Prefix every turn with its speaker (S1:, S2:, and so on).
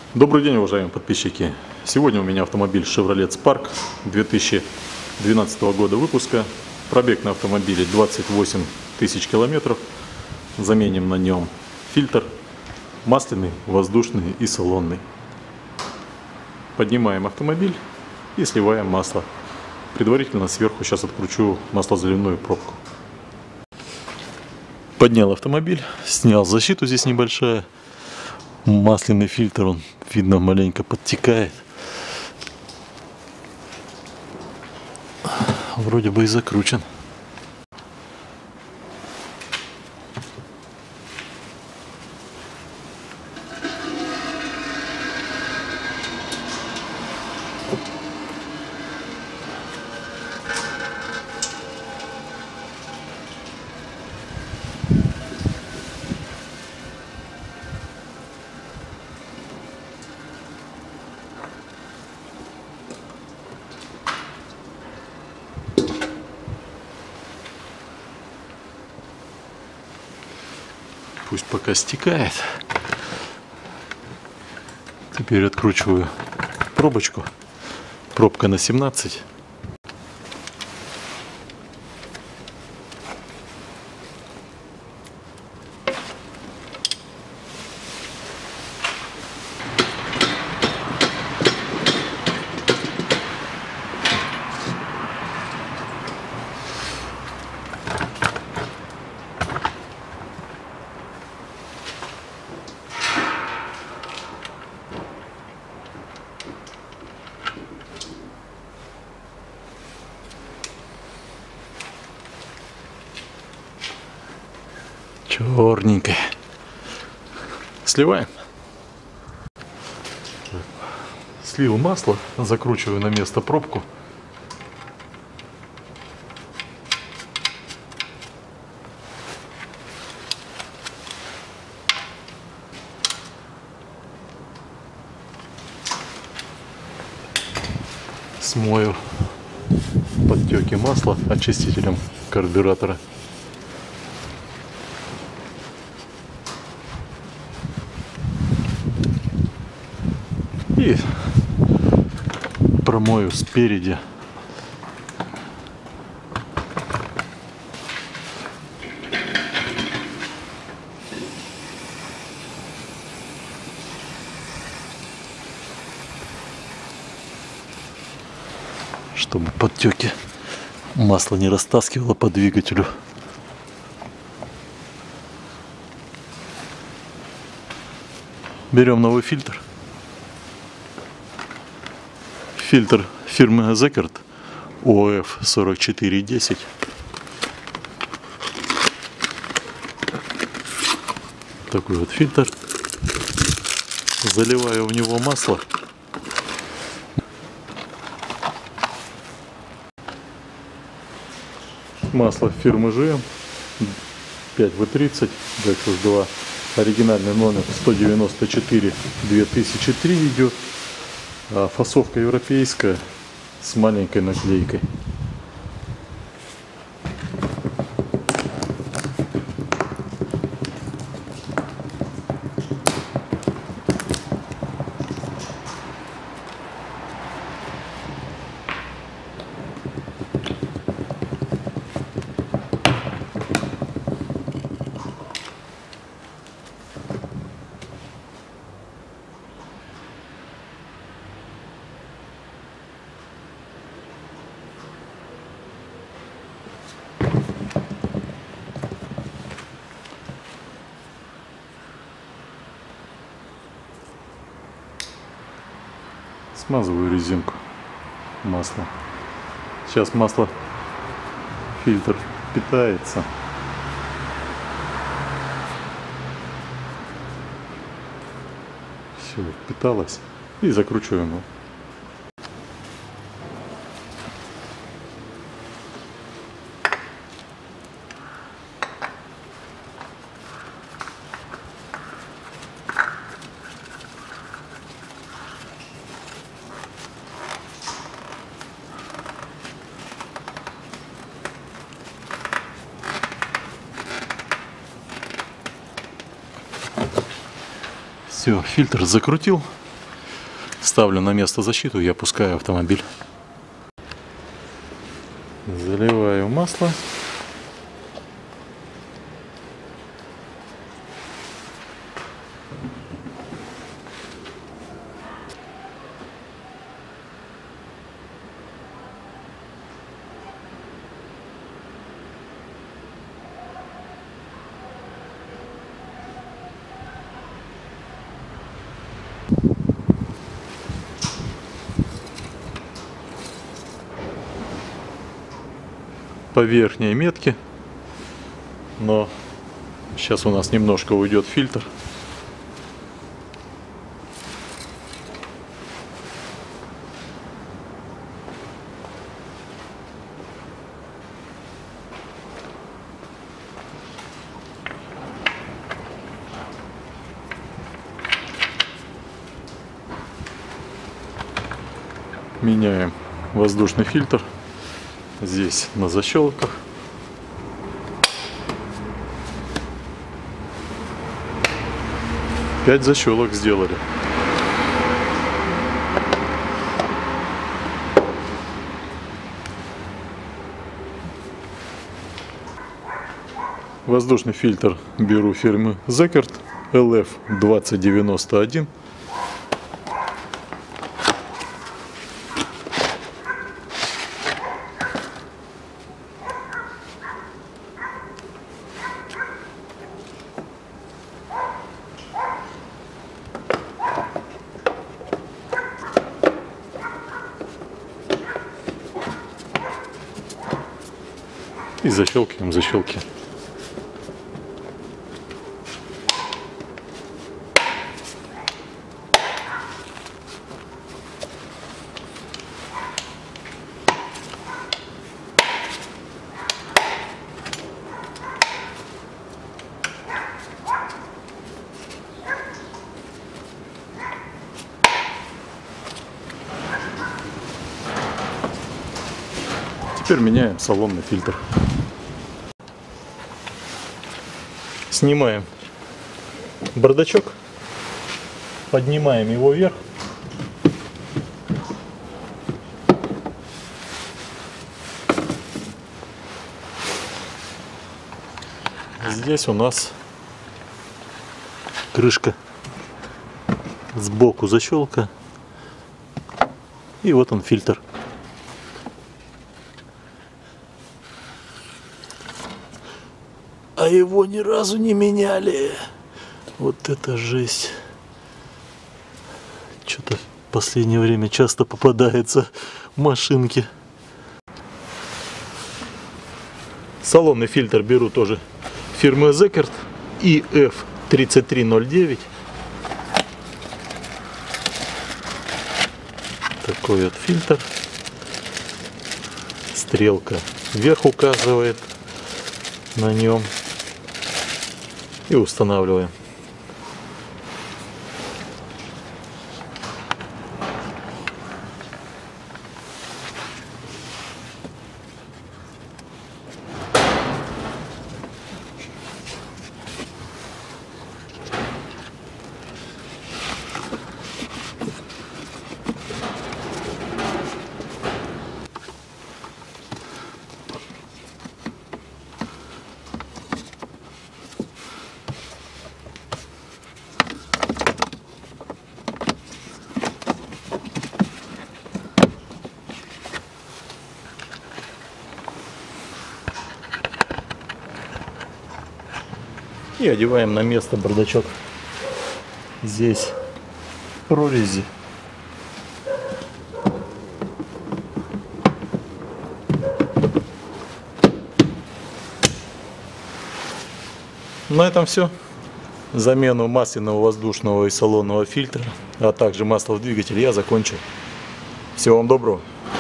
S1: Добрый день, уважаемые подписчики! Сегодня у меня автомобиль Chevrolet Spark 2012 года выпуска. Пробег на автомобиле 28 тысяч километров. Заменим на нем фильтр масляный, воздушный и салонный. Поднимаем автомобиль и сливаем масло. Предварительно сверху сейчас откручу маслозаливную пробку. Поднял автомобиль, снял защиту, здесь небольшая. Масляный фильтр, он, видно, маленько подтекает. Вроде бы и закручен. Пусть пока стекает. Теперь откручиваю пробочку. Пробка на 17. Черненькая. Сливаем. Слил масло, закручиваю на место пробку. Смою подтеки масла очистителем карбюратора. И промою спереди. Чтобы подтеки масла не растаскивало по двигателю. Берем новый фильтр. Фильтр фирмы Zekert OF 4410. Такой вот фильтр. Заливаю в него масло. Масло фирмы GM 5W30 DX2. Оригинальный номер 194-2003 идет. А фасовка европейская с маленькой наклейкой. Смазываю резинку масла. Сейчас масло, фильтр питается. Все, впиталось. И закручиваем его. Все, фильтр закрутил. Ставлю на место защиту и опускаю автомобиль. Заливаю масло. По верхней метке, но сейчас у нас немножко уйдет фильтр. Меняем воздушный фильтр. Здесь на защелках. Пять защелок сделали. Воздушный фильтр беру фирмы Zekert LF2091. И защелкиваем защелки. Теперь меняем салонный фильтр. Снимаем бардачок, поднимаем его вверх. Здесь у нас крышка, сбоку защелка, и вот он фильтр. А его ни разу не меняли. Вот это жесть. Что-то в последнее время часто попадается в машинки. Салонный фильтр беру тоже фирмы Zekert EF3309. Такой вот фильтр. Стрелка вверх указывает на нем. И устанавливаем. И одеваем на место бардачок. Здесь прорези. На этом все. Замену масляного, воздушного и салонного фильтра, а также масла в двигатель я закончил. Всего вам доброго.